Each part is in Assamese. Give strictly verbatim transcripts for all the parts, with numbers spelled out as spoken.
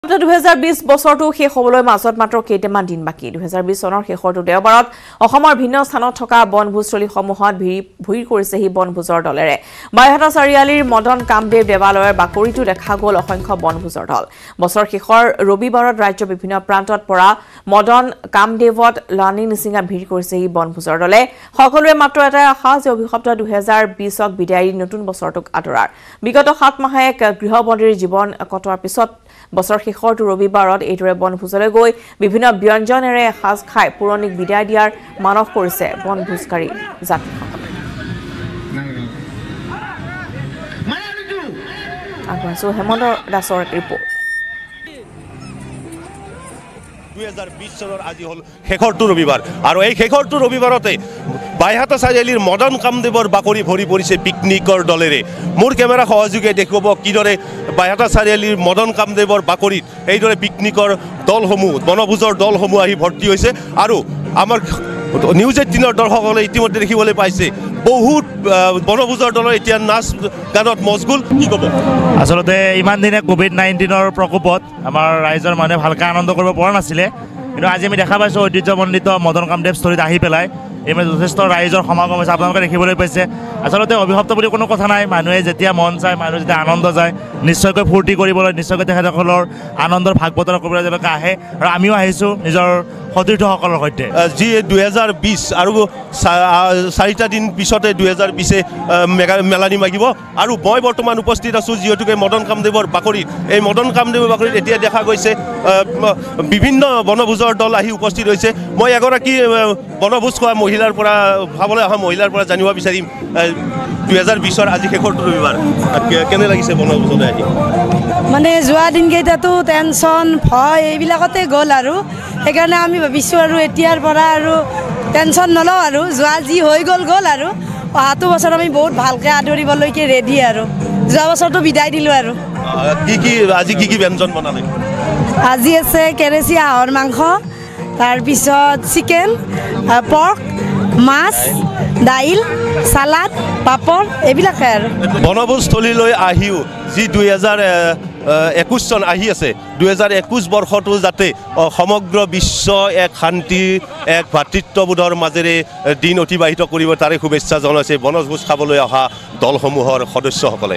দুহেজাৰ বিশ বছৰটো শেষ হ'বলৈ মাজত মাত্ৰ কেইটামান দিন বাকী দুহেজাৰ বিশ চনৰ শেষৰটো দেওবাৰত অসমৰ ভিন্ন স্থানত থকা বনভোজস্থলীসমূহত ভিৰ কৰিছে হি বনভোজৰ দলেৰে বাইহাটা চাৰিআলিৰ মদন কামদেৱ দেৱালয়ৰ বাকৰিটো দেখা গ'ল অসংখ্য বনভোজৰ দল বছৰ শেষৰ ৰবিবাৰত ৰাজ্যৰ বিভিন্ন প্ৰান্তত পৰা মদন কামদেৱত লানি নিচিঙা ভিৰ কৰিছে হি বনভোজৰ দলে সকলোৱে মাত্ৰ এটা আশা যে অভিশপ্ত দুহেজাৰ বিশক বিদায় নতুন বছৰটোক আদৰাৰ বিগত সাত মাহে এক গৃহবন্দীৰ জীৱন কটোৱাৰ পিছত বছৰ শেষৰটো ৰবিবাৰত এইদৰে বনভোজলৈ গৈ বিভিন্ন ব্যঞ্জনেৰে এসাজ খাই পুৰণিক বিদায় দিয়াৰ মানস কৰিছে বনভোজকাৰী যাত্ৰীসকলে আগবাঢ়িছো হেমন্ত দাসৰ ৰিপৰ্ট দুহেজাৰ বিশ চনৰ আজি হল শেষৰটো ৰবিবাৰ আৰু এই শেষৰটো ৰবিবাৰতে বাইহাটা চাৰিআলিৰ মদন কামদেৱৰ বাকৰি ভৰি পৰিছে পিকনিকৰ দলেৰে মোৰ কেমেৰা সহযোগে দেখুৱাব কিদৰে বাইহাটা চাৰিআলিৰ মদন কামদেৱৰ বাকৰিত এইদৰে পিকনিকৰ দলসমূহ বনভোজৰ দলসমূহ আহি ভৰ্তি হৈছে আৰু আমাৰ নিউজ এইটিনৰ দৰ্শকসকলে ইতিমধ্যে দেখিবলৈ পাইছে বহুত বনভোজৰ দলৰ এতিয়া নাচ গানত মজগুল কি ক'ব আচলতে ইমান দিনে কোভিড নাইণ্টিনৰ প্ৰকোপত আমাৰ ৰাইজৰ মানুহে ভালকৈ আনন্দ কৰিব পৰা নাছিলে কিন্তু আজি আমি দেখা পাইছোঁ ঐতিহ্যমণ্ডিত মদন কামদেৱ স্থলীত আহি পেলাই এইমানে যথেষ্ট ৰাইজৰ সমাগম হৈছে আপোনালোকে দেখিবলৈ পাইছে আচলতে অভিশপ্ত বুলি কোনো কথা নাই মানুহে যেতিয়া মন যায় মানুহ যেতিয়া আনন্দ যায় নিশ্চয়কৈ ফূৰ্তি কৰিবলৈ নিশ্চয়কৈ তেখেতসকলৰ আনন্দৰ ভাগ বতৰা কৰিবলৈ তেওঁলোকে আহে আৰু আমিও আহিছোঁ নিজৰ সতীৰ্থসকলৰ সৈতে যি দুহেজাৰ বিশ আৰু চাৰিটা দিন পিছতে দুহেজাৰ বিশে মেলানি মাগিব আৰু মই বৰ্তমান উপস্থিত আছোঁ যিহেতুকে মদন কামদেৱৰ বাকৰিত এই মদন কামদেৱৰ বাকৰিত এতিয়া দেখা গৈছে বিভিন্ন বনভোজৰ দল আহি উপস্থিত হৈছে মই এগৰাকী বনভোজ খোৱা মহিলাৰ পৰা খাবলৈ অহা মহিলাৰ পৰা জানিব বিচাৰিম দুহেজাৰ বিশৰ আজি শেষৰটো ৰবিবাৰ কেনে লাগিছে বনভোজলৈ আহি মানে যোৱা দিনকেইটাতো টেনশ্যন ভয় এইবিলাকতে গ'ল আৰু সেইকাৰণে আমি ভাবিছোঁ আৰু এতিয়াৰ পৰা আৰু টেনশ্যন নলওঁ আৰু যোৱা যি হৈ গ'ল গ'ল আৰু অহাটো বছৰ আমি বহুত ভালকৈ আদৰিবলৈকে ৰেডি আৰু যোৱা বছৰটো বিদায় দিলোঁ আৰু কি কি আজি কি কি ব্যঞ্জন বনালে আজি আছে কেৰেচি হাঁহৰ মাংস তাৰপিছত চিকেন পৰ্ক মাছ দাইল চালাড পাপৰ এইবিলাকে আৰু বনভোজস্থলীলৈ আহিও যি দুহেজাৰ একৈছ চন আহি আছে দুহেজাৰ একৈছ বৰ্ষটো যাতে সমগ্ৰ বিশ্ব এক শান্তি এক ভাতৃত্ববোধৰ মাজেৰে দিন অতিবাহিত কৰিব তাৰে শুভেচ্ছা জনাইছে বনভোজ খাবলৈ অহা দলসমূহৰ সদস্যসকলে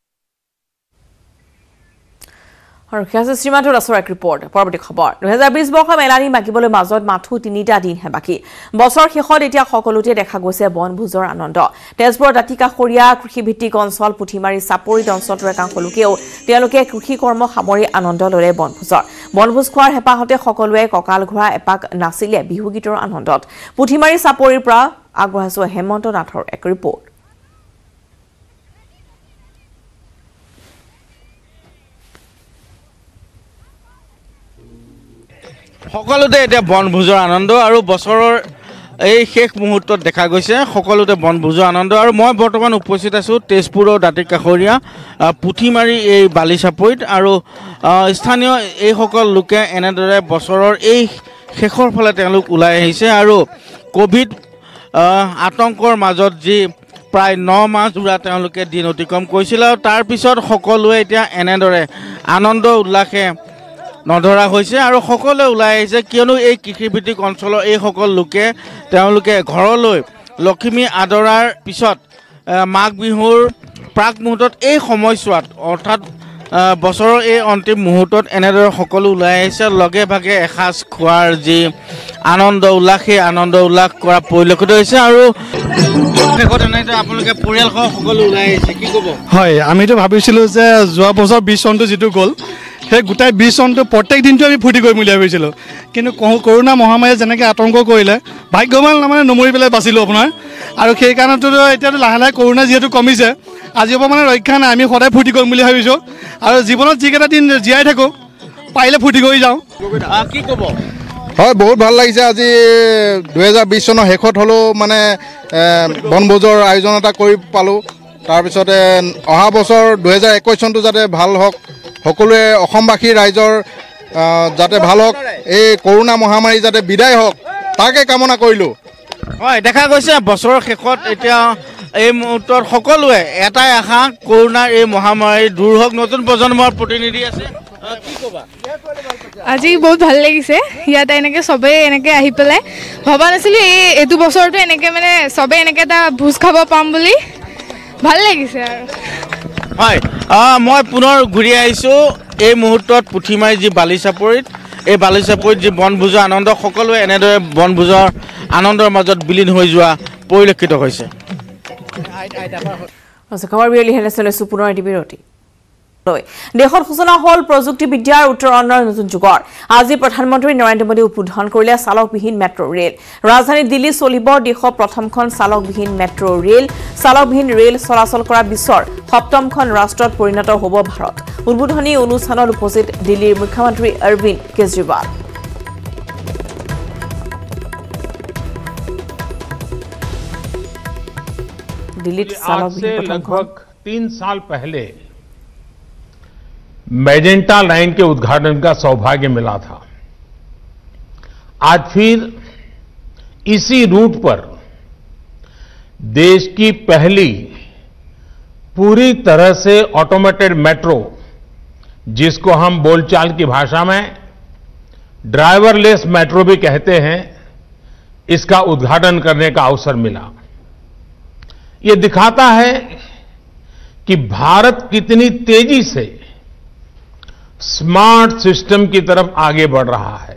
আৰু খেয়াছে শ্ৰীমাধু দাসৰ এক ৰিপৰ্ট পৰৱৰ্তী খবৰ দুহেজাৰ বিশ বৰ্ষ মেলানি মাগিবলৈ মাজত মাথো তিনিটা দিনহে বাকী বছৰ শেষত এতিয়া সকলোতে দেখা গৈছে বনভোজৰ আনন্দ তেজপুৰৰ দাঁতিকাষৰীয়া কৃষিভিত্তিক অঞ্চল পুথিমাৰী চাপৰিত অঞ্চলটোৰ একাংশ লোকেও তেওঁলোকে কৃষি কৰ্ম সামৰি আনন্দ ল'লে বনভোজৰ বনভোজ খোৱাৰ হেঁপাহতে সকলোৱে কঁকাল ঘূৰা এপাক নাচিলে বিহু গীতৰ আনন্দত পুথিমাৰী চাপৰিৰ পৰা আগবঢ়াইছো হেমন্ত নাথৰ এক ৰিপৰ্ট সকলোতে এতিয়া বনভোজৰ আনন্দ আৰু বছৰৰ এই শেষ মুহূৰ্তত দেখা গৈছে সকলোতে বনভোজৰ আনন্দ আৰু মই বৰ্তমান উপস্থিত আছোঁ তেজপুৰৰ দাঁতিকাষৰীয়া পুথিমাৰী এই বালিচাপৰিত আৰু স্থানীয় এইসকল লোকে এনেদৰে বছৰৰ এই শেষৰ ফালে তেওঁলোক ওলাই আহিছে আৰু কোভিড আতংকৰ মাজত যি প্ৰায় ন মাহ জোৰা তেওঁলোকে দিন অতিক্ৰম কৰিছিল আৰু তাৰপিছত সকলোৱে এতিয়া এনেদৰে আনন্দ উল্লাসে নধৰা হৈছে আৰু সকলোৱে ওলাই আহিছে কিয়নো এই কৃষিভিত্তিক অঞ্চলৰ এইসকল লোকে তেওঁলোকে ঘৰলৈ লখিমী আদৰাৰ পিছত মাঘ বিহুৰ প্ৰাক মুহূৰ্তত এই সময়ছোৱাত অৰ্থাৎ বছৰৰ এই অন্তিম মুহূৰ্তত এনেদৰে সকলো ওলাই আহিছে লগে ভাগে এসাঁজ খোৱাৰ যি আনন্দ উল্লাস সেই আনন্দ উল্লাস কৰা পৰিলক্ষিত হৈছে আৰু শেষত এনেদৰে আপোনালোকে পৰিয়ালসহ সকলো ওলাই আহিছে কি ক'ব হয় আমিতো ভাবিছিলোঁ যে যোৱা বছৰ বিশ চনটো যিটো গ'ল সেই গোটাই বিশ চনটো প্ৰত্যেক দিনটো আমি ফূৰ্তি কৰিম বুলি ভাবিছিলোঁ কিন্তু কৰোণা মহামাৰীয়ে যেনেকৈ আতংক কৰিলে ভাগ্যৱান মানে নমৰি পেলাই বাচিলোঁ আপোনাৰ আৰু সেইকাৰণেতো এতিয়াতো লাহে লাহে কৰোণা যিহেতু কমিছে আজিৰ পৰা মানে ৰক্ষা নাই আমি সদায় ফূৰ্তি কৰিম বুলি ভাবিছোঁ আৰু জীৱনত যিকেইটা দিন জীয়াই থাকোঁ পাৰিলে ফূৰ্তি কৰি যাওঁ কি ক'ব হয় বহুত ভাল লাগিছে আজি দুহেজাৰ বিশ চনৰ শেষত হ'লেও মানে বনভোজৰ আয়োজন এটা কৰি পালোঁ তাৰপিছতে অহা বছৰ দুহেজাৰ একৈছ চনটো যাতে ভাল হওক সকলোৱে অসমবাসী ৰাইজৰ যাতে ভাল হওক এই কৰোণা মহামাৰী যাতে বিদায় হওক তাকে কামনা কৰিলোঁ হয় দেখা গৈছে বছৰৰ শেষত এতিয়া এই মুহূৰ্তত সকলোৱে এটাই আশা কৰোনাৰ এই মহামাৰী দূৰ হওক নতুন প্ৰজন্মৰ প্ৰতিনিধি আছে আজি বহুত ভাল লাগিছে ইয়াত এনেকে সবে এনেকে আহি পেলাই ভবা নাছিলো এই এটো বছৰটো এনেকে মানে সবে এনেকে এটা ভোজ খাব পাম বুলি ভাল লাগিছে আৰু হয় মই পুনৰ ঘূৰি আহিছো এই মুহূৰ্তত পুঠিমাৰি যি বালিচাপৰিত এই বালিচাপৰিত যি বনভোজৰ আনন্দ সকলোৱে এনেদৰে বনভোজৰ আনন্দৰ মাজত বিলীন হৈ যোৱা পৰিলক্ষিত হৈছে খবৰ বিৰলি হেলেচলে সুপুনৰ টিভিৰটি দেশৰ সূচনা হল প্ৰযুক্তিবিদ্যাৰ উত্তৰণৰ নতুন যুগৰ আজি প্ৰধানমন্ত্ৰী নৰেন্দ্ৰ মোদী উদ্বোধন কৰিলে চালকবিহীন মেট্ৰো ৰেল ৰাজধানী দিল্লী চলিব দেশৰ প্ৰথমখন চালকবিহীন মেট্ৰো ৰেল চালকবিহীন ৰেল চলাচল কৰা বিশ্বৰ সপ্তমখন ৰাষ্ট্ৰত পৰিণত হ'ব ভাৰত উদ্বোধনী অনুষ্ঠানত উপস্থিত দিল্লীৰ মুখ্যমন্ত্ৰী অৰবিন্দ কেজৰিৱাল दिल्ली से लगभग तीन साल पहले मेजेंटा लाइन के उद्घाटन का सौभाग्य मिला था आज फिर इसी रूट पर देश की पहली पूरी तरह से ऑटोमेटेड मेट्रो जिसको हम बोलचाल की भाषा में ड्राइवरलेस मेट्रो भी कहते हैं इसका उद्घाटन करने का अवसर मिला ये दिखाता है कि भारत कितनी तेजी से स्मार्ट सिस्टम की तरफ आगे बढ़ रहा है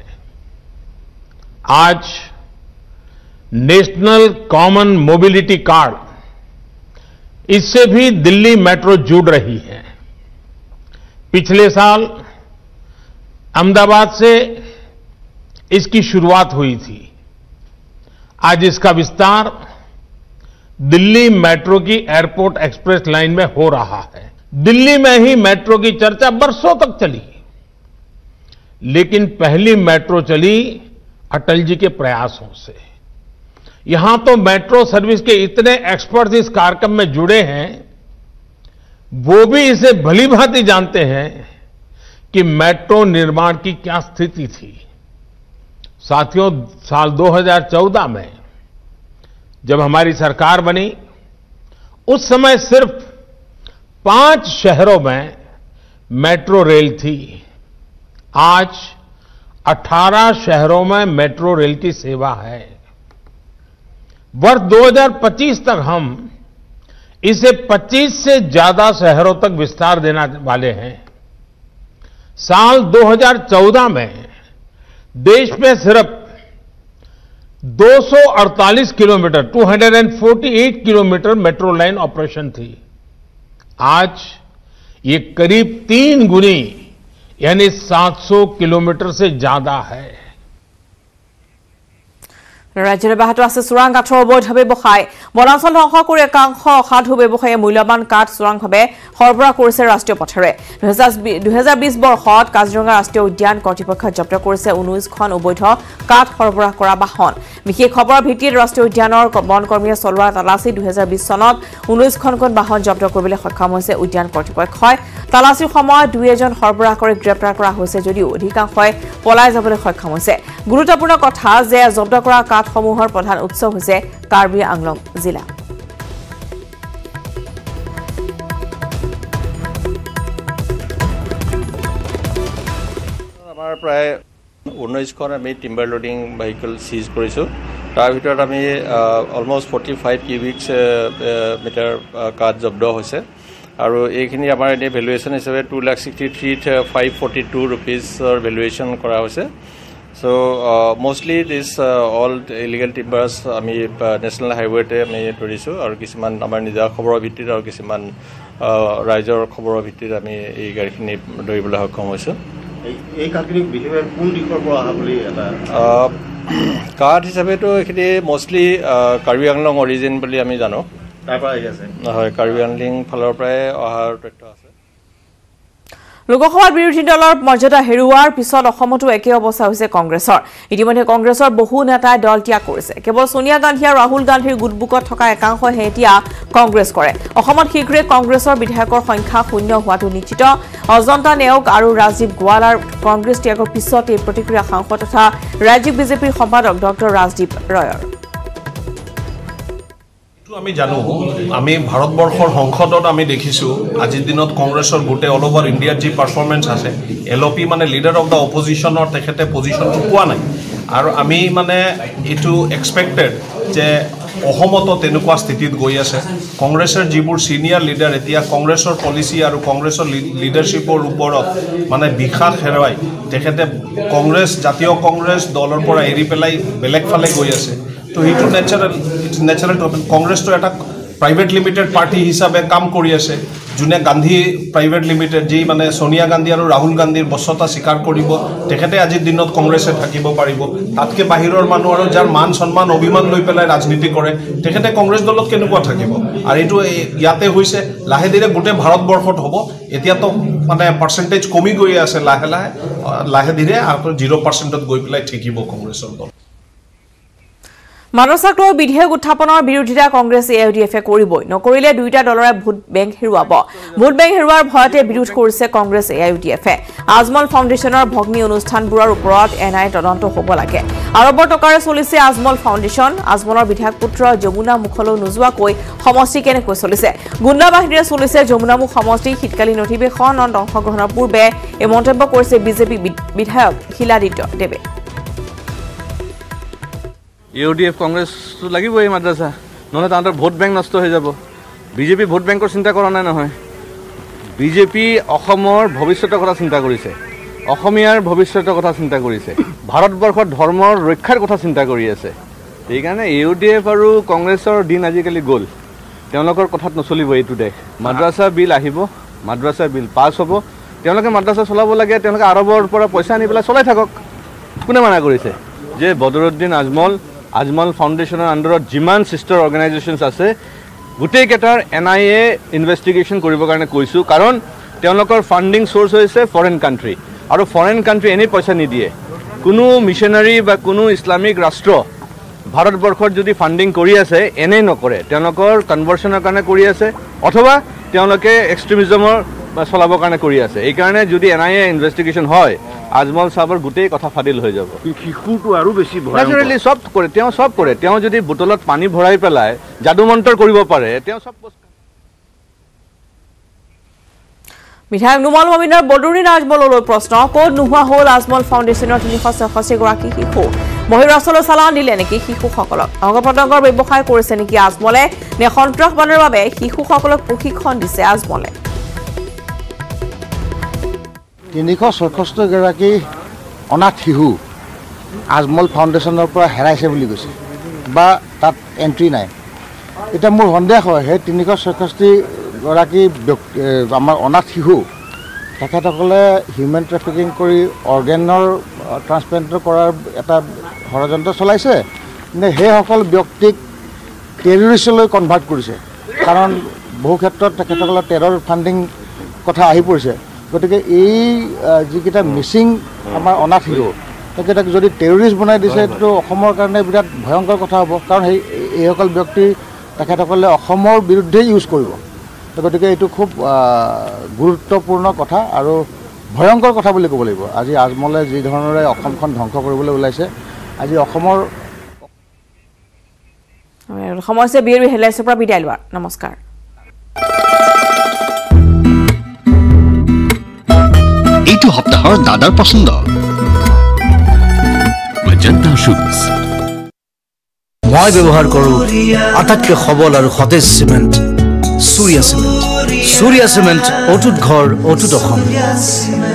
आज नेशनल कॉमन मोबिलिटी कार्ड इससे भी दिल्ली मेट्रो जुड़ रही है पिछले साल अहमदाबाद से इसकी शुरुआत हुई थी आज इसका विस्तार दिल्ली मेट्रो की एयरपोर्ट एक्सप्रेस लाइन में हो रहा है दिल्ली में ही मेट्रो की चर्चा बरसों तक चली लेकिन पहली मेट्रो चली अटल जी के प्रयासों से यहां तो मेट्रो सर्विस के इतने एक्सपर्ट इस कार्यक्रम में जुड़े हैं वो भी इसे भली भांति जानते हैं कि मेट्रो निर्माण की क्या स्थिति थी साथियों साल दो हज़ार चौदह में जब हमारी सरकार बनी उस समय सिर्फ पांच शहरों में मेट्रो रेल थी आज अठारह शहरों में मेट्रो रेल की सेवा है वर्ष दो हज़ार पच्चीस तक हम इसे पच्चीस से ज्यादा शहरों तक विस्तार देने वाले हैं साल दो हज़ार चौदह में देश में सिर्फ दो सौ अड़तालीस किलोमीटर दो सौ अड़तालीस किलोमीटर मेट्रो लाइन ऑपरेशन थी आज ये करीब तीन गुनी यानी सात सौ किलोमीटर से ज्यादा है राज्य बाहत আছে চোৰাং কাঠৰ অবৈধ ব্যৱসায় বনাঞ্চল ধ্বংস কৰি একাংশ অসাধু ব্যৱসায়ীয়ে মূল্যৱান কাঠ চোৰাংভাৱে সৰবৰাহ কৰিছে ৰাষ্ট্ৰীয় পথৰে দুই হাজাৰ বিশ বৰ্ষত কাজিৰঙা ৰাষ্ট্ৰীয় উদ্যান কৰ্তৃপক্ষই জব্দ কৰিছে ঊনৈশখন অবৈধ কাঠ সৰবৰাহ কৰা বাহন বিশেষ খবৰৰ ভিত্তিত ৰাষ্ট্ৰীয় উদ্যানৰ বন কৰ্মীয়ে চলোৱা তালাচী দুই হাজাৰ বিশ চনত ঊনৈশখনকৈ বাহন জব্দ কৰিবলৈ সক্ষম হৈছে উদ্যান কৰ্তৃপক্ষই তালাচীৰ সময়ত দুই এজন সৰবৰাহকাৰীক গ্ৰেপ্তাৰ কৰা হৈছে যদিও অধিকাংশই পলাই যাবলৈ সক্ষম হৈছে গুৰুত্বপূৰ্ণ কথা যে জব্দ কৰা কাঠ সমূহৰ প্ৰধান উৎস হৈছে কাৰ্বি আংলং জিলা আমাৰ প্ৰায় ঊনৈশখন আমি টিম্বাৰ লোডিং ভেহিকল সিজ কৰিছো তাৰ ভিতৰত আমি অলমোষ্ট পঁয়তাল্লিছ কিউবিক মিটাৰ কাঠ জব্দ হৈছে আৰু এইখিনি আমাৰ এনে ভ্যালুৱেশন হিচাপে দুই lakh sixty three thousand five forty two ৰুপিজৰ ভ্যালুৱেশন কৰা হৈছে So uh, mostly this uh, all illegal timbers আমি national highway te আমি ধৰিছো আৰু কিছুমান আমাৰ নিজা খবৰৰ ভিত্তিত আৰু কিছুমান ৰাইজৰ খবৰৰ ভিত্তিত আমি এই গাড়ীখিনি ধৰিবলৈ সক্ষম হৈছো এই কাঠখিনি বিশেষভাৱে কোন দিশৰ পৰা অহা বুলি এটা কাঠ হিচাপে তো এখিনি মোষ্টলি কাৰ্বি আংলং অৰিজিন বুলি আমি জানো তাৰ পৰা আহি আছে হয় কাৰ্বি আংলং ফালৰ পৰাই অহাৰ তথ্য আছে লোকসভাৰ বিৰোধী দলৰ মৰ্যাদা হেৰুৱাৰ পিছত অসমতো একে অৱস্থা হৈছে কংগ্ৰেছৰ ইতিমধ্যে কংগ্ৰেছৰ বহু নেতাই দল ত্যাগ কৰিছে কেৱল সোনিয়া গান্ধী আৰু ৰাহুল গান্ধীৰ গুটবুকত থকা একাংশ হেতিয়া কংগ্ৰেছ কৰে অসমত শীঘ্ৰে কংগ্ৰেছৰ বিধায়কৰ সংখ্যা শূন্য হোৱাটো নিশ্চিত অজন্তা নেওগ আৰু ৰাজীৱ গোৱালাৰ কংগ্ৰেছ ত্যাগৰ পিছত এই প্ৰতিক্ৰিয়া সাংসদ তথা ৰাজ্যিক বিজেপিৰ সম্পাদক ডক্টৰ ৰাজদীপ ৰয়ৰ আমি জানো আমি ভাৰতবৰ্ষৰ সংসদত আমি দেখিছোঁ আজিৰ দিনত কংগ্ৰেছৰ গোটেই অল অভাৰ ইণ্ডিয়াত যি পাৰফৰ্মেঞ্চ আছে এল অ' পি মানে লিডাৰ অফ দ্য অপজিশ্যনৰ তেখেতে পজিশ্যনটো পোৱা নাই আৰু আমি মানে এইটো এক্সপেক্টেড যে অসমতো তেনেকুৱা স্থিতিত গৈ আছে কংগ্ৰেছৰ যিবোৰ ছিনিয়ৰ লিডাৰ এতিয়া কংগ্ৰেছৰ পলিচি আৰু কংগ্ৰেছৰ লিডাৰশ্বিপৰ ওপৰত মানে বিশ্বাস হেৰুৱাই তেখেতে কংগ্ৰেছ জাতীয় কংগ্ৰেছ দলৰ পৰা এৰি পেলাই বেলেগ ফালে গৈ আছে তো সেইটো নেচাৰেল ইটছ নেচাৰেল টু কংগ্ৰেছটো এটা প্ৰাইভেট লিমিটেড পাৰ্টি হিচাপে কাম কৰি আছে যোনে গান্ধী প্ৰাইভেট লিমিটেড যি মানে সোনিয়া গান্ধী আৰু ৰাহুল গান্ধীৰ বছতা স্বীকাৰ কৰিব তেখেতে আজিৰ দিনত কংগ্ৰেছে থাকিব পাৰিব তাতকে বাহিৰৰ মানুহ আৰু যাৰ মান সন্মান অভিমান লৈ পেলাই ৰাজনীতি কৰে তেখেতে কংগ্ৰেছ দলত কেনেকুৱা থাকিব আৰু এইটো ইয়াতে হৈছে লাহে ধীৰে গোটেই ভাৰতবৰ্ষত হ'ব এতিয়াতো মানে পাৰ্চেণ্টেজ কমি গৈ আছে লাহে লাহে লাহে ধীৰে আৰু জিৰ' পাৰ্চেণ্টত গৈ পেলাই থাকিব কংগ্ৰেছৰ দল মাদ্ৰাসাক লৈ বিধেয়ক উত্থাপনৰ বিৰোধিতা Congress A I U D F কৰিবই নকৰিলে দুইটা দলৰে ভোট বেংক হেৰুৱাব ভোট বেংক হেৰুৱাৰ ভয়তে বিৰোধ কৰিছে Congress A I U D F Ajmal ফাউণ্ডেশ্যনৰ ভগ্নী অনুষ্ঠানবোৰৰ ওপৰত এন আই তদন্ত হ'ব লাগে আৰবৰ টকাৰে চলিছে আজমল ফাউণ্ডেশ্যন আজমলৰ বিধায়ক পুত্ৰ যমুনা মুখলৈ নোযোৱাকৈ সমষ্টি কেনেকৈ চলিছে গুণ্ডা বাহিনীৰে চলিছে যমুনামুখ সমষ্টি শীতকালীন অধিৱেশনত অংশগ্ৰহণৰ পূৰ্বে এই মন্তব্য কৰিছে বিজেপি বিধায়ক শিলাদিত্য দেৱে ইউ ডি এফ কংগ্ৰেছটো লাগিবই এই মাদ্ৰাছা নহ'লে তাহাঁতৰ ভোট বেংক নষ্ট হৈ যাব বিজেপি ভোট বেংকৰ চিন্তা কৰা নাই নহয় বিজেপি অসমৰ ভৱিষ্যতৰ কথা চিন্তা কৰিছে অসমীয়াৰ ভৱিষ্যতৰ কথা চিন্তা কৰিছে ভাৰতবৰ্ষৰ ধৰ্মৰ ৰক্ষাৰ কথা চিন্তা কৰি আছে সেইকাৰণে ইউ ডি এফ আৰু কংগ্ৰেছৰ দিন আজিকালি গ'ল তেওঁলোকৰ কথাত নচলিব এইটো দেশ মাদ্ৰাছা বিল আহিব মাদ্ৰাছা বিল পাছ হ'ব তেওঁলোকে মাদ্ৰাছা চলাব লাগে তেওঁলোকে আৰবৰ পৰা পইচা আনি পেলাই চলাই থাকক কোনে মানা কৰিছে যে বদৰুদ্দিন আজমল আজমল ফাউণ্ডেশ্যনৰ আণ্ডাৰত যিমান ছিষ্টাৰ অৰ্গেনাইজেশ্যনছ আছে গোটেইকেইটাৰ এন আই এ ইনভেষ্টিগেশ্যন কৰিবৰ কাৰণে কৈছোঁ কাৰণ তেওঁলোকৰ ফাণ্ডিং চ'ৰ্চ হৈছে ফৰেইন কাণ্ট্ৰি আৰু ফৰেইন কাণ্ট্ৰি এনেই পইচা নিদিয়ে কোনো মিছনাৰী বা কোনো ইছলামিক ৰাষ্ট্ৰ ভাৰতবৰ্ষত যদি ফাণ্ডিং কৰি আছে এনেই নকৰে তেওঁলোকৰ কনভাৰ্চনৰ কাৰণে কৰি আছে অথবা তেওঁলোকে এক্সট্ৰিমিজমৰ চলাবৰ কাৰণে কৰি আছে এইকাৰণে যদি এন আই এ ইনভেষ্টিগেশ্যন হয় আজমল চাহাবৰ গোটেই কথা ফাদিল হৈ যাব শিশুটো আৰু বেছি নেচাৰেলি চব কৰে তেওঁ চব কৰে তেওঁ যদি বোতলত পানী ভৰাই পেলাই যাদু মন্ত্ৰ কৰিব পাৰে তেওঁ চব বিধায়ক নুমল মমিনৰ বদৰুদ্দিন আজমললৈ প্ৰশ্ন ক'ত নোহোৱা হ'ল আজমল ফাউণ্ডেশ্যনৰ তিনিশ ছয়ষষ্ঠি গৰাকী শিশু বহিৰাষ্ট্ৰলৈ চালান দিলে নেকি শিশুসকলক অংগ প্ৰত্যংগৰ ব্যৱসায় কৰিছে নেকি আজমলে নে সন্ত্ৰাসবাদৰ বাবে শিশুসকলক প্ৰশিক্ষণ দিছে আজমলে তিনিশ ছয়ষষ্ঠিগৰাকী অনাথ শিশু আজমল ফাউণ্ডেশ্যনৰ পৰা হেৰাইছে বুলি কৈছে বা তাত এণ্ট্ৰি নাই এতিয়া মোৰ সন্দেহ হয় সেই তিনিশ ছয়ষষ্ঠিগৰাকী ব্যক্তি আমাৰ অনাথ শিশু তেখেতসকলে হিউমেন ট্ৰেফিকিং কৰি অৰ্গেনৰ ট্ৰান্সপ্লেণ্ট কৰাৰ এটা ষড়যন্ত্ৰ চলাইছে নে সেইসকল ব্যক্তিক টেৰৰিষ্টলৈ কনভাৰ্ট কৰিছে কাৰণ বহু ক্ষেত্ৰত তেখেতসকলৰ টেৰৰ ফাণ্ডিং কথা আহি পৰিছে গতিকে এই যিকেইটা মিচিং আমাৰ অনাথ শিশু তেখেতক যদি টেৰৰিষ্ট বনাই দিছে এইটো অসমৰ কাৰণে বিৰাট ভয়ংকৰ কথা হ'ব কাৰণ সেই এইসকল ব্যক্তি তেখেতসকলে অসমৰ বিৰুদ্ধে ইউজ কৰিব গতিকে এইটো খুব গুৰুত্বপূৰ্ণ কথা আৰু ভয়ংকৰ কথা বুলি ক'ব লাগিব আজি আজমলে যি ধৰণেৰে অসমখন ধ্বংস কৰিবলৈ ওলাইছে আজি অসমৰ সমস্যা বিৰ হেলাইছৰ পৰা বিদায় লোৱা নমস্কাৰ এইটো সপ্তাহৰ দাদাৰ পছন্দ মজন্তা শুজ মই ব্যৱহাৰ কৰোঁ আটাইতকৈ সবল আৰু সতেজ cement Surya cement Surya cement অটুট ঘৰ অটুট অসম